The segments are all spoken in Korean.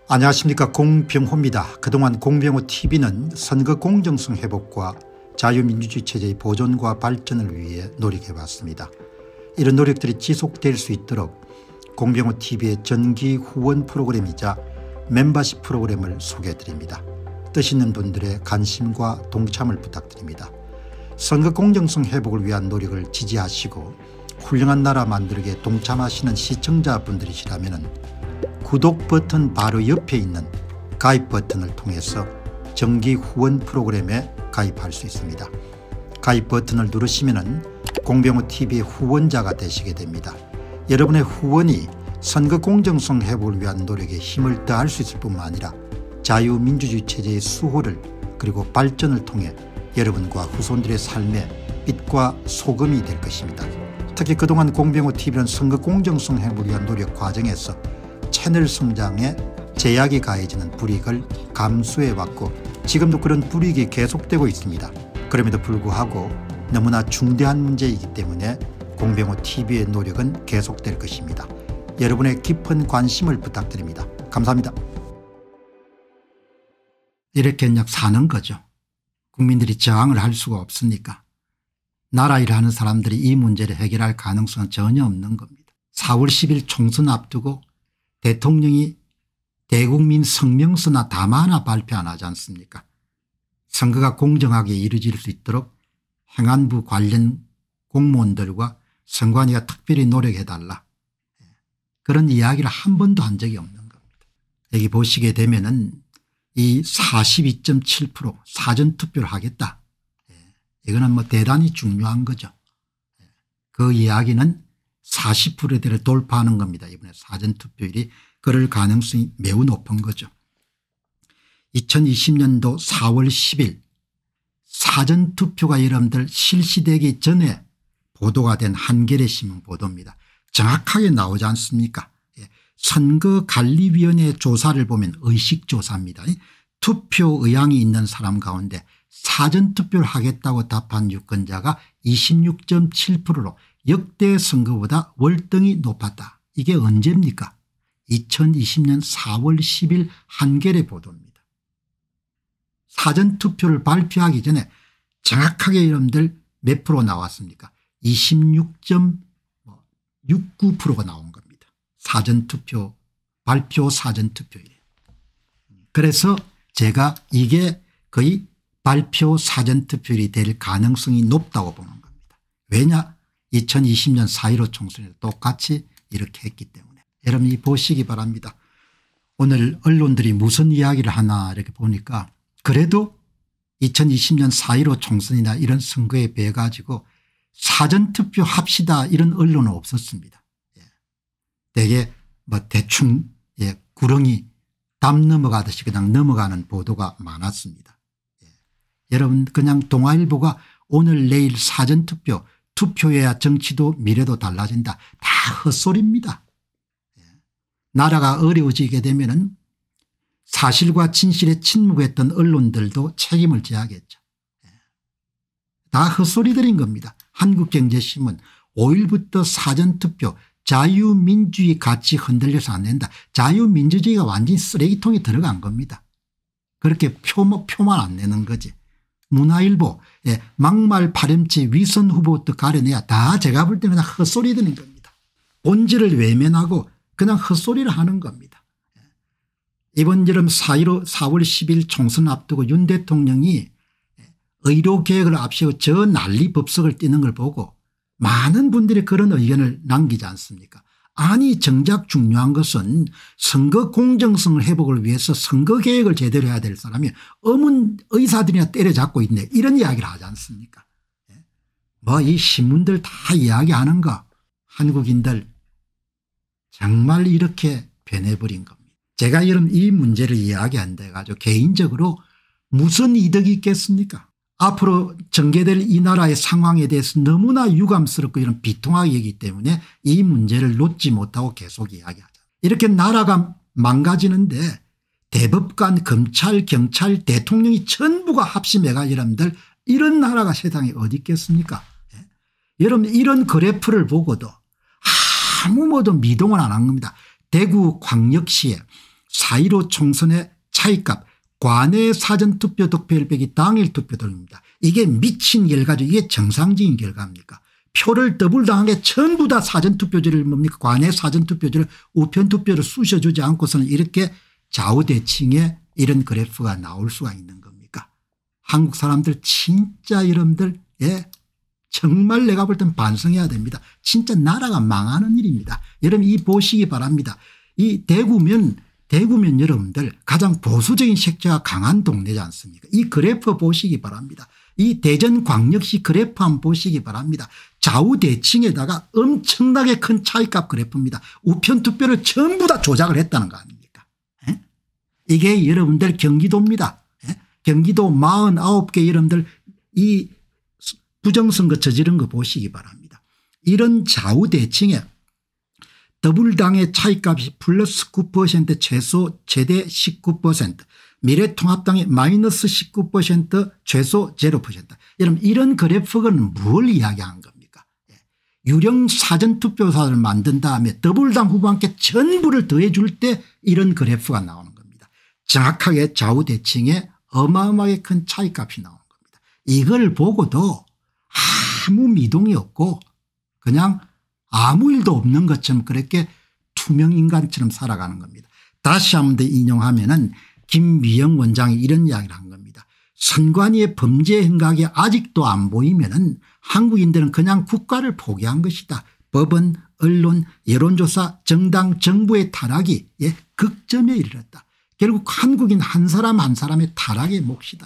안녕하십니까, 공병호입니다. 그동안 공병호TV는 선거 공정성 회복과 자유민주주의 체제의 보존과 발전을 위해 노력해왔습니다. 이런 노력들이 지속될 수 있도록 공병호TV의 정기 후원 프로그램이자 멤버십 프로그램을 소개해드립니다. 뜻 있는 분들의 관심과 동참을 부탁드립니다. 선거 공정성 회복을 위한 노력을 지지하시고 훌륭한 나라 만들기에 동참하시는 시청자분들이시라면 구독 버튼 바로 옆에 있는 가입 버튼을 통해서 정기 후원 프로그램에 가입할 수 있습니다. 가입 버튼을 누르시면 공병호TV의 후원자가 되시게 됩니다. 여러분의 후원이 선거 공정성 회복을 위한 노력에 힘을 더할 수 있을 뿐만 아니라 자유민주주의 체제의 수호를 그리고 발전을 통해 여러분과 후손들의 삶에 빛과 소금이 될 것입니다. 특히 그동안 공병호TV는 선거 공정성 회복을 위한 노력 과정에서 채널 성장에 제약이 가해지는 불이익을 감수해왔고 지금도 그런 불이익이 계속되고 있습니다. 그럼에도 불구하고 너무나 중대한 문제이기 때문에 공병호TV의 노력은 계속될 것입니다. 여러분의 깊은 관심을 부탁드립니다. 감사합니다. 이렇게 그냥 사는 거죠. 국민들이 저항을 할 수가 없으니까. 나라 일하는 사람들이 이 문제를 해결할 가능성은 전혀 없는 겁니다. 4월 10일 총선 앞두고 대통령이 대국민 성명서나 담화나 발표 안 하지 않습니까? 선거가 공정하게 이루어질 수 있도록 행안부 관련 공무원들과 선관위가 특별히 노력해달라. 그런 이야기를 한 번도 한 적이 없는 겁니다. 여기 보시게 되면은 이 42.7% 사전투표를 하겠다. 이거는 뭐 대단히 중요한 거죠. 그 이야기는 40%대를 돌파하는 겁니다. 이번에 사전투표율이 그럴 가능성이 매우 높은 거죠. 2020년도 4월 10일 사전투표가 여러분들 실시되기 전에 보도가 된 한겨레 신문 보도입니다. 정확하게 나오지 않습니까? 선거관리위원회 조사를 보면 의식조사입니다. 투표 의향이 있는 사람 가운데 사전투표를 하겠다고 답한 유권자가 26.7%로 역대 선거보다 월등히 높았다. 이게 언제입니까? 2020년 4월 10일 한겨레 보도입니다. 사전투표를 발표하기 전에 정확하게 여러분들 몇 프로 나왔습니까? 26.69%가 나온 겁니다. 사전투표 발표 사전투표율. 그래서 제가 이게 거의 발표 사전투표율이 될 가능성이 높다고 보는 겁니다. 왜냐? 2020년 4.15 총선에도 똑같이 이렇게 했기 때문에. 여러분이 보시기 바랍니다. 오늘 언론들이 무슨 이야기를 하나 이렇게 보니까 그래도 2020년 4.15 총선이나 이런 선거에 비해 가지고 사전투표 합시다 이런 언론은 없었습니다. 되게 뭐 대충 구렁이 담 넘어가듯이 그냥 넘어가는 보도가 많았습니다. 여러분 그냥 동아일보가 오늘 내일 사전투표 투표해야 정치도 미래도 달라진다. 다 헛소리입니다. 나라가 어려워지게 되면은 사실과 진실에 침묵했던 언론들도 책임을 져야겠죠. 다 헛소리들인 겁니다. 한국경제신문 5일부터 사전투표 자유민주주의 가치 흔들려서 안 된다. 자유민주주의가 완전히 쓰레기통에 들어간 겁니다. 그렇게 표만 안 내는 거지. 문화일보 막말 파렴치 위선 후보부터 가려내야 다 제가 볼 때는 그냥 헛소리들인 겁니다. 본질을 외면하고 그냥 헛소리를 하는 겁니다. 이번 여름 4.15 4월 10일 총선 앞두고 윤 대통령이 의료개혁을 앞세워 저 난리 법석을 띄는 걸 보고 많은 분들이 그런 의견을 남기지 않습니까? 아니 정작 중요한 것은 선거 공정성을 회복을 위해서 선거개혁을 제대로 해야 될 사람이 어문 의사들이나 때려잡고 있네 이런 이야기를 하지 않습니까? 뭐 이 신문들 다 이야기하는 거 한국인들 정말 이렇게 변해버린 겁니다. 제가 여러분 이 문제를 이야기한다 가지고 개인적으로 무슨 이득이 있겠습니까? 앞으로 전개될 이 나라의 상황에 대해서 너무나 유감스럽고 이런 비통하게 여기기 때문에 이 문제를 놓지 못하고 계속 이야기하자. 이렇게 나라가 망가지는데 대법관 검찰 경찰 대통령이 전부가 합심해가 여러분들 이런 나라가 세상에 어디 있겠습니까? 여러분 이런 그래프를 보고도 아무 모도 미동을 안 한 겁니다. 대구광역시에 4.15 총선의 차이값 관내 사전투표 득표율 빼기 당일 투표율입니다. 이게 미친 결과죠. 이게 정상적인 결과입니까? 표를 더블당한 게 전부 다 사전투표제를 뭡니까? 관내 사전투표제를 우편투표를 쑤셔주지 않고서는 이렇게 좌우대칭의 이런 그래프가 나올 수가 있는 겁니까? 한국 사람들 진짜 여러분들 정말 내가 볼 땐 반성해야 됩니다. 진짜 나라가 망하는 일입니다. 여러분 이 보시기 바랍니다. 이 대구면 여러분들 가장 보수적인 색채가 강한 동네지 않습니까? 이 그래프 보시기 바랍니다. 이 대전광역시 그래프 한번 보시기 바랍니다. 좌우대칭에다가 엄청나게 큰 차이값 그래프입니다. 우편투표를 전부 다 조작을 했다는 거 아닙니까? 이게 여러분들 경기도입니다. 경기도 49개 여러분들 이 부정선거 저지른 거 보시기 바랍니다. 이런 좌우대칭에 더불당의 차이값이 플러스 9% 최소 최대 19% 미래통합당의 마이너스 19% 최소 0%. 여러분 이런 그래프는 뭘 이야기하는 겁니까? 유령 사전투표사를 만든 다음에 더불당 후보한테 전부를 더해 줄 때 이런 그래프가 나오는 겁니다. 정확하게 좌우대칭에 어마어마하게 큰 차이값이 나오는 겁니다. 이걸 보고도 아무 미동이 없고 그냥 아무 일도 없는 것처럼 그렇게 투명인간처럼 살아가는 겁니다. 다시 한 번 더 인용하면은 김미영 원장이 이런 이야기를 한 겁니다. 선관위의 범죄 행각이 아직도 안 보이면은 한국인들은 그냥 국가를 포기한 것이다. 법원, 언론, 여론조사, 정당, 정부의 타락이 극점에 이르렀다. 결국 한국인 한 사람 한 사람의 타락의 몫이다.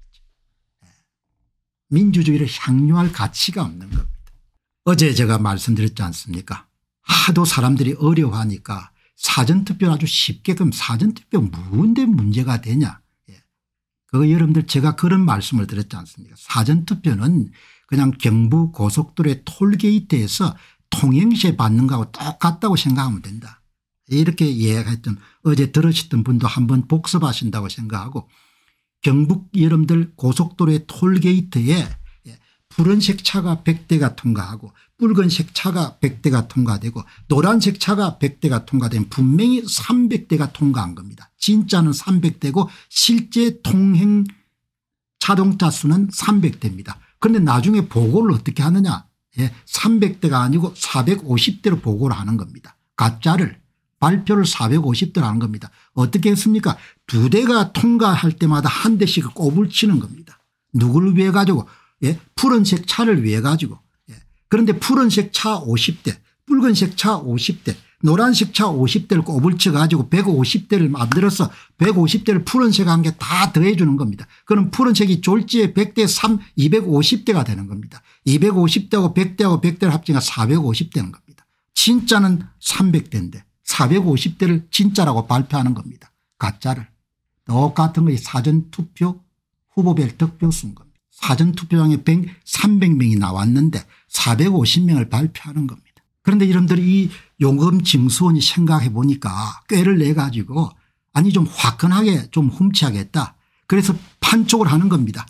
민주주의를 향유할 가치가 없는 겁니다. 어제 제가 말씀드렸지 않습니까? 하도 사람들이 어려워하니까 사전투표를 아주 쉽게 그럼 사전투표 뭔데 문제가 되냐. 그거 여러분들 제가 그런 말씀을 드렸지 않습니까? 사전투표는 그냥 경부 고속도로의 톨게이트에서 통행세 받는 거하고 똑같다고 생각하면 된다. 이렇게 이야기했던 어제 들으셨던 분도 한번 복습하신다고 생각하고 경북 여러분들 고속도로의 톨게이트에 푸른색 차가 100대가 통과하고 붉은색 차가 100대가 통과되고 노란색 차가 100대가 통과되면 분명히 300대가 통과한 겁니다. 진짜는 300대고 실제 통행 자동차 수는 300대입니다. 그런데 나중에 보고를 어떻게 하느냐. 300대가 아니고 450대로 보고를 하는 겁니다. 가짜를 발표를 450대로 하는 겁니다. 어떻게 했습니까? 2대가 통과할 때마다 한 대씩 꼽을 치는 겁니다. 누구를 위해 가지고 푸른색 차를 위해 가지고. 그런데 푸른색 차 50대 붉은색 차 50대 노란색 차 50대를 꼽을 쳐 가지고 150대를 만들어서 150대를 푸른색 한 게 다 더해 주는 겁니다. 그럼 푸른색이 졸지에 100대 3 250대가 되는 겁니다. 250대하고 100대하고 100대를 합치면 450대는 겁니다. 진짜는 300대인데 450대를 진짜라고 발표하는 겁니다. 가짜를. 똑같은 것이 사전투표 후보별 득표수인 겁니다. 사전투표장에 300명이 나왔는데 450명을 발표하는 겁니다. 그런데 여러분들이 이 용검징수원이 생각해 보니까 꾀를 내 가지고 아니 좀 화끈하게 좀 훔쳐야겠다. 그래서 판촉을 하는 겁니다.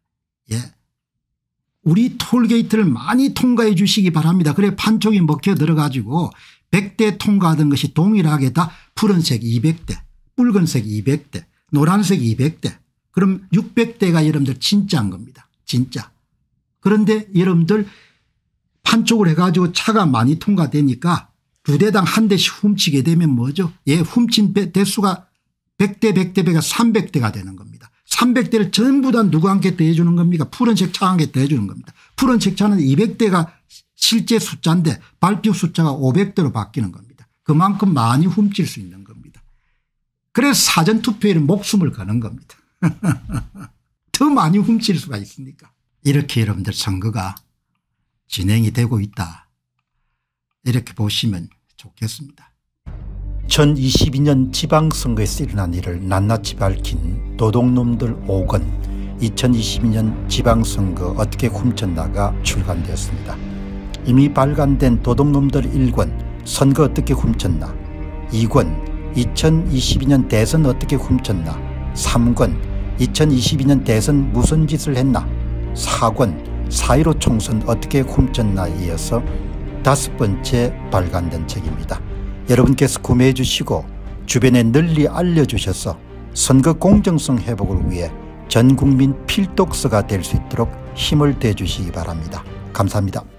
우리 톨게이트를 많이 통과해 주시기 바랍니다. 그래 판촉이 먹혀 들어가지고 100대 통과하던 것이 동일하게 다 푸른색 200대 붉은색 200대 노란색 200대 그럼 600대가 여러분들 진짜인 겁니다. 진짜. 그런데 여러분들 판촉을 해가지고 차가 많이 통과되니까 2대당 한 대씩 훔치게 되면 뭐죠? 훔친 대수가 100대 100대가 300대가 되는 겁니다. 300대를 전부 다 누구 함께 더해주는 겁니까? 푸른색 차 함께 더해주는 겁니다. 푸른색 차는 200대가 실제 숫자인데 발표 숫자가 500대로 바뀌는 겁니다. 그만큼 많이 훔칠 수 있는 겁니다. 그래서 사전투표에는 목숨을 거는 겁니다. 더 많이 훔칠 수가 있으니까. 이렇게 여러분들 선거가 진행이 되고 있다. 이렇게 보시면 좋겠습니다. 2022년 지방선거에서 일어난 일을 낱낱이 밝힌 도둑놈들 5권 2022년 지방선거 어떻게 훔쳤나가 출간되었습니다. 이미 발간된 도둑놈들 1권 선거 어떻게 훔쳤나, 2권 2022년 대선 어떻게 훔쳤나, 3권 2022년 대선 무슨 짓을 했나, 4권 4.15 총선 어떻게 훔쳤나에 이어서 5번째 발간된 책입니다. 여러분께서 구매해 주시고 주변에 널리 알려주셔서 선거 공정성 회복을 위해 전국민 필독서가 될 수 있도록 힘을 대주시기 바랍니다. 감사합니다.